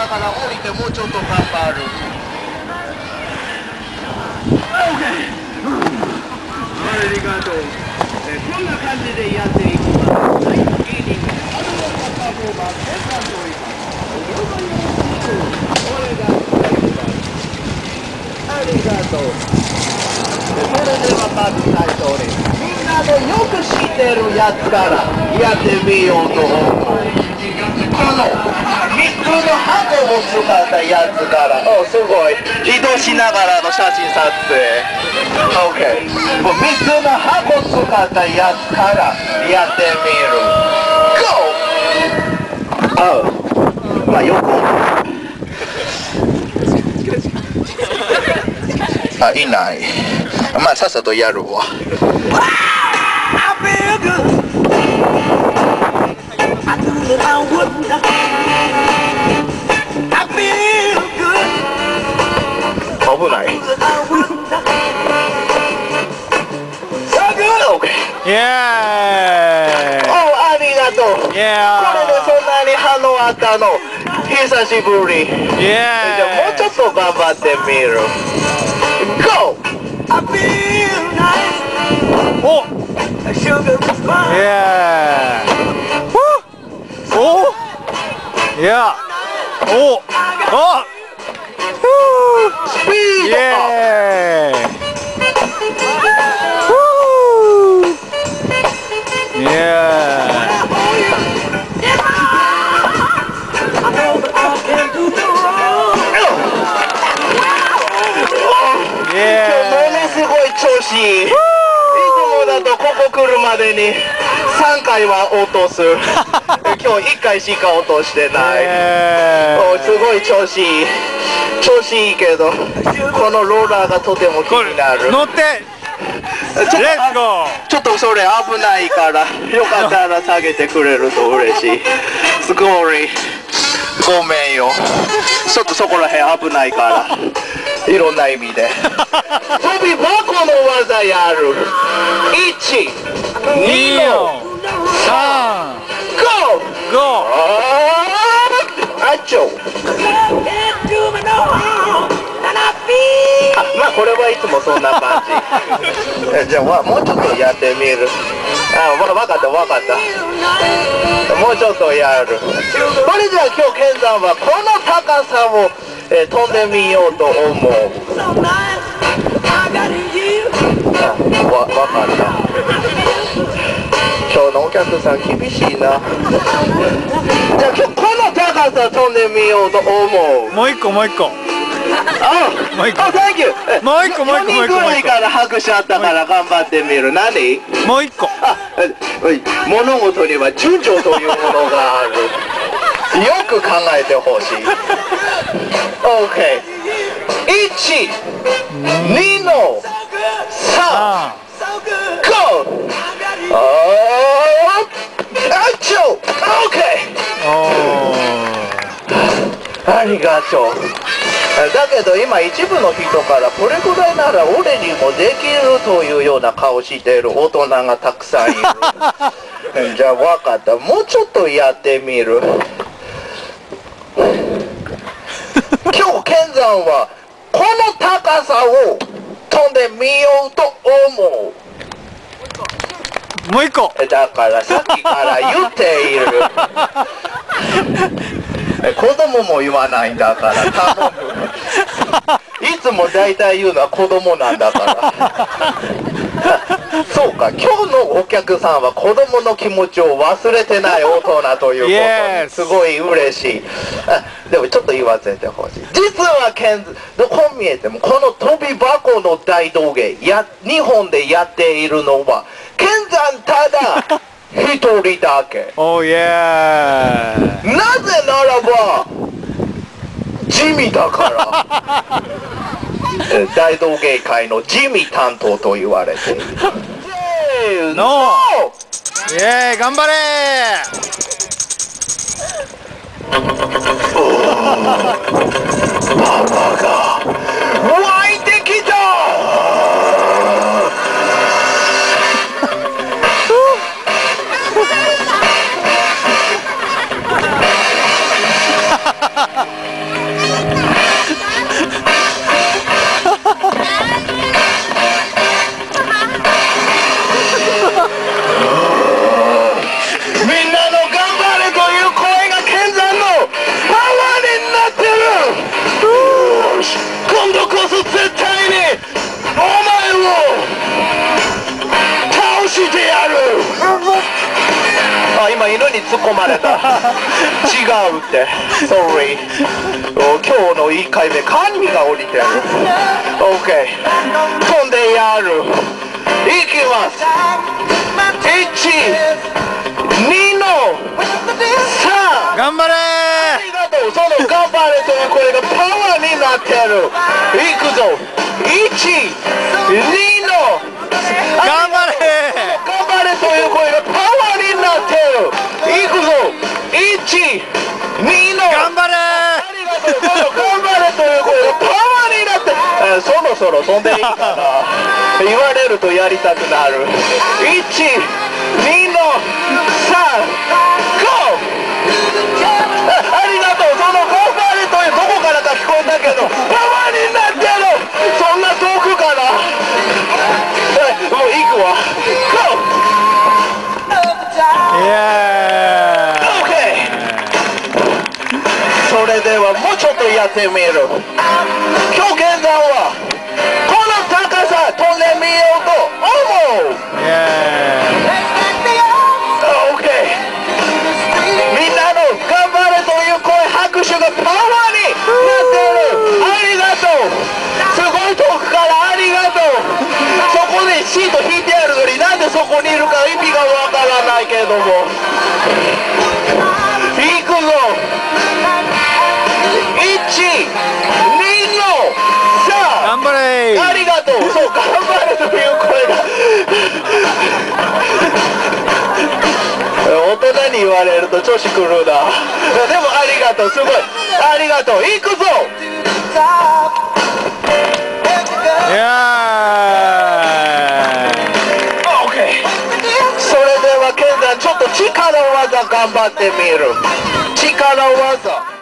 だから降りてもうちょっと頑張る。ありがとう。こんな感じでやっていきます。はい、いいね。あとのパフォーマンスで感動います。これがありがとう。それではまず最初にみんなのよく知ってるやつからやってみようと思う。この3つの箱を使ったやつから、すごい移動しながらの写真撮影。 OK、 3つの箱を使ったやつからやってみる。 GO！ まあ横いない。まあさっさとやるわ。危ない。 イエーイ。 ありがとう。これでそんなに反応あったの久しぶり。じゃあもうちょっと頑張ってみる。GO！ おっ、イエーイ。おいや、おおスピーイドエーイ。イエーイ。 ものすごい調子いい。いつもだとここ来るまでに3回は落とす。今日1回しか落としてない。すごい調子いい。調子いいけどこのローラーがとても気になる。 乗ってちょっとそれ危ないからよかったら下げてくれると嬉しい。すごいごめんよ。ちょっとそこら辺危ないからいろんな意味で飛び箱の技やる。1、2の 3、 5！ あっちょ。まあこれはいつもそんな感じ。じゃあもうちょっとやってみる。分かった分かった。もうちょっとやる。それじゃあ今日健さんはこの高さを、飛んでみようと思う。分かった。今日のお客さん厳しいな。じゃあ今日この高さ飛んでみようと思う。 もう一個。 もう一個。Thank you。 もう一個。 4人ぐらいから拍手あったから頑張ってみる。何？ もう一個。 物事には順序というものがある。よく考えてほしい。OK。1、2の3、5！ありがとう。だけど今一部の人からこれぐらいなら俺にもできるというような顔している大人がたくさんいる。じゃあ分かった。もうちょっとやってみる。今日健山はこの高さを飛んでみようと思う。 もう一個。 だからさっきから言っている。子供も言わないんだから頼む。いつも大体言うのは子供なんだから。そうか、今日のお客さんは子供の気持ちを忘れてない大人ということにすごい嬉しい。でもちょっと言わせてほしい。実はどこ見えてもこの飛び箱の大道芸日本でやっているのは健山ただ一人だけ。 おーイエーイ。 なぜならば地味だから大道芸界の地味担当と言われている。 ノーイエーイ、頑張れー。パワーが湧いてきた。 突っ込まれた。違うって。Sorry。今日の1回目、カニが降りてる。OK。飛んでやる。いきます。1、2の3。 頑張れありがとう。その頑張れという声がパワーになってる。いくぞ。1、2の頑張れ頑張れという声がパワーになってる。いくぞ。1、2の頑張れありがとう。その頑張れという声がパワーになってる。そろそろ飛んでいいかな。言われるとやりたくなる。1、2の3、GO！ありがとう。その頑張れというどこからか聞こえたけどパワーになってる。そんな遠くかな。もう行くわ。OK。それではもうちょっとやってみる。今日現在はこの高さ飛んでみようと思う。OK。みんなの頑張れという声、拍手がパワーになってる。ありがとう。すごい遠くからありがとう。そこでシート引いてあるのになんでそこにいるか意味がわからないけども。いくぞ。1、2の3。 頑張れありがとう。そう頑張れという声が大人に言われると調子狂うな。でもありがとう。すごいありがとう。いくぞ。OK。それではケンちゃんちょっと力技頑張ってみる。力技